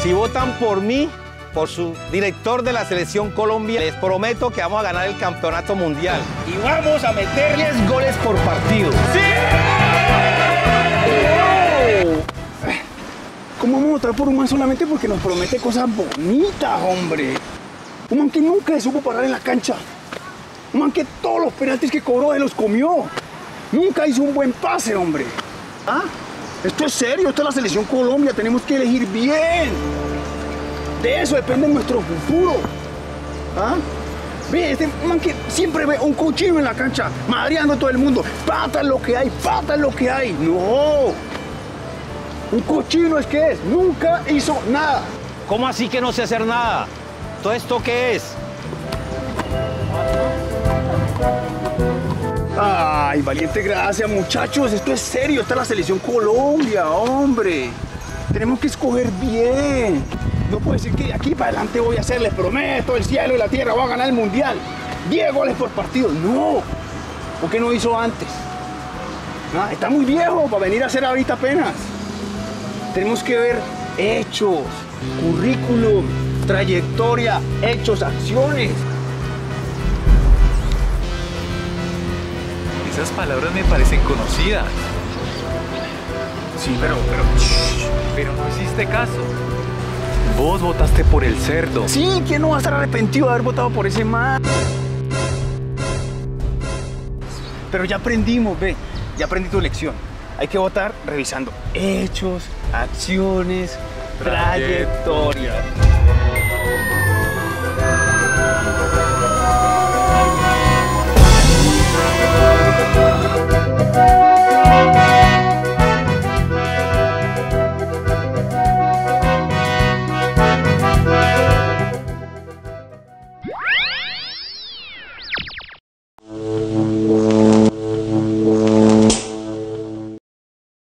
Si votan por mí, por su director de la Selección Colombia, les prometo que vamos a ganar el campeonato mundial. Y vamos a meter 10 goles por partido. ¡Sí! ¿Cómo vamos a votar por un man solamente porque nos promete cosas bonitas, hombre? Un man que nunca se supo parar en la cancha. Un man que todos los penaltis que cobró se los comió. Nunca hizo un buen pase, hombre. ¿Ah? Esto es serio, esta es la Selección Colombia, tenemos que elegir bien. De eso depende nuestro futuro. ¿Ah? Ve, este man que siempre ve un cochino en la cancha, madreando a todo el mundo. Pata es lo que hay, pata es lo que hay. No. Un cochino es que es, nunca hizo nada. ¿Cómo así que no sé hacer nada? ¿Todo esto qué es? Ay, valiente, gracias, muchachos. Esto es serio, esta es la Selección Colombia, hombre. Tenemos que escoger bien. No puedo decir que de aquí para adelante voy a hacer, les prometo, el cielo y la tierra, voy a ganar el mundial. 10 goles por partido. No. ¿Por qué no hizo antes? Ah, está muy viejo para venir a hacer ahorita apenas. Tenemos que ver hechos, currículum, trayectoria, hechos, acciones. Esas palabras me parecen conocidas. Sí, pero no hiciste caso. Vos votaste por el cerdo. sí, ¿quién no va a estar arrepentido de haber votado por ese man? Pero ya aprendimos, ve, ya aprendí tu lección. Hay que votar revisando hechos, acciones, trayectoria.